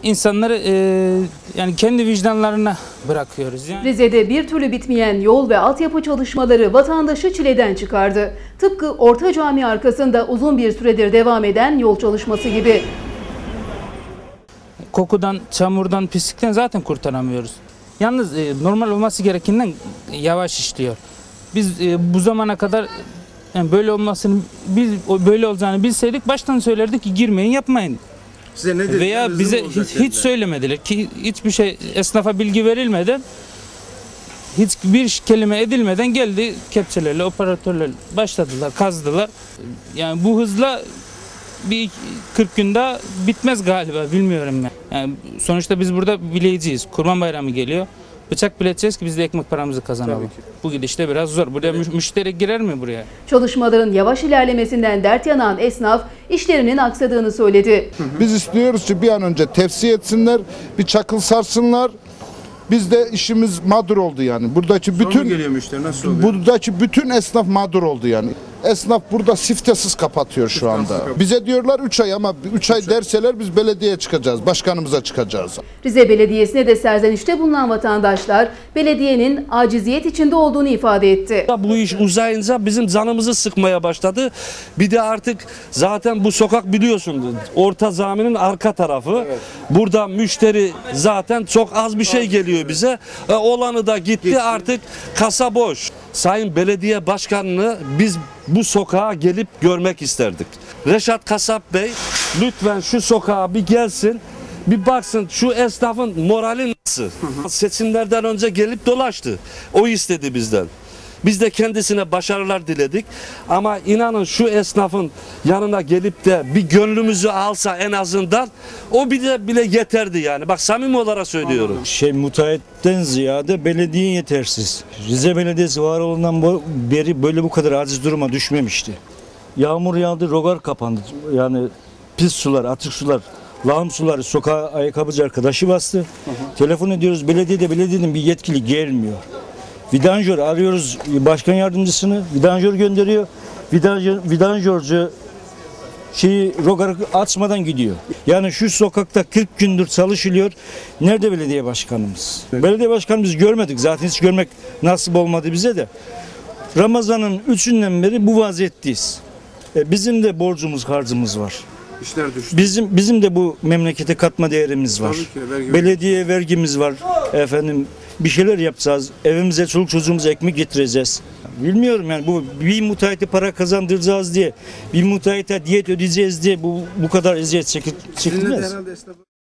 insanları yani kendi vicdanlarına bırakıyoruz. Yani. Rize'de bir türlü bitmeyen yol ve altyapı çalışmaları vatandaşı çileden çıkardı. Tıpkı Orta Cami arkasında uzun bir süredir devam eden yol çalışması gibi. Kokudan, çamurdan, pislikten zaten kurtaramıyoruz. Yalnız normal olması gerekenden yavaş işliyor. Biz bu zamana kadar yani böyle olacağını bilseydik baştan söylerdik ki girmeyin, yapmayın. Size ne dediler? Veya bize hiç söylemediler ki hiçbir şey, esnafa bilgi verilmeden, hiçbir kelime edilmeden geldi kepçelerle, operatörler başladılar, kazdılar. Yani bu hızla bir 40 gün daha bitmez galiba, bilmiyorum ben. Yani sonuçta biz burada bileyiciyiz. Kurban Bayramı geliyor. Bıçak bileteceğiz ki biz de ekmek paramızı kazanalım. Bu gidişte biraz zor. Buraya müşteri girer mi buraya? Çalışmaların yavaş ilerlemesinden dert yanan esnaf işlerinin aksadığını söyledi. Biz istiyoruz ki bir an önce tevsiye etsinler, bir çakıl sarsınlar. Biz de işimiz mağdur oldu yani. Buradaki bütün esnaf mağdur oldu yani. Esnaf burada siftesiz kapatıyor şu anda. Bize diyorlar 3 ay ama 3 ay derseler biz belediyeye çıkacağız, başkanımıza çıkacağız. Rize Belediyesi'ne de serzenişte bulunan vatandaşlar belediyenin aciziyet içinde olduğunu ifade etti. Bu iş uzayınca bizim canımızı sıkmaya başladı. Bir de artık zaten bu sokak biliyorsun Orta Cami'nin arka tarafı. Evet. Burada müşteri zaten çok az bir şey geliyor bize. Olanı da gitti artık kasa boş. Sayın Belediye Başkanı'nı biz bu sokağa gelip görmek isterdik. Reşat Kasap Bey lütfen şu sokağa bir gelsin, bir baksın şu esnafın morali nasıl? Seçimlerden önce gelip dolaştı. O istedi bizden. Biz de kendisine başarılar diledik. Ama inanın şu esnafın yanına gelip de bir gönlümüzü alsa en azından o bile yeterdi yani. Bak samimi olarak söylüyorum. Müteahhitten ziyade belediye yetersiz. Rize Belediyesi var olduğundan beri böyle bu kadar aciz duruma düşmemişti. Yağmur yağdı, rogar kapandı. Yani pis sular, atık sular, lağım suları sokağa ayakkabıcı arkadaşı bastı. Telefon ediyoruz belediyenin bir yetkili gelmiyor. Vidanjör arıyoruz başkan yardımcısını, vidanjör gönderiyor. Vidanjörcü rogarı açmadan gidiyor. Yani şu sokakta 40 gündür çalışılıyor. Nerede belediye başkanımız? Belediye başkanımızı görmedik. Zaten hiç görmek nasip olmadı bize de. Ramazan'ın 3'ünden beri bu vaziyetteyiz. Bizim de borcumuz, harcımız var. İşler düştü. Bizim de bu memlekete katma değerimiz var. Belediye vergimiz var. Efendim bir şeyler yapacağız. Evimize çoluk çocuğumuza ekmek getireceğiz. Bilmiyorum yani bu bir müteahhite para kazandıracağız diye, bir müteahhite diyet ödeyeceğiz diye bu kadar eziyet çekilmez.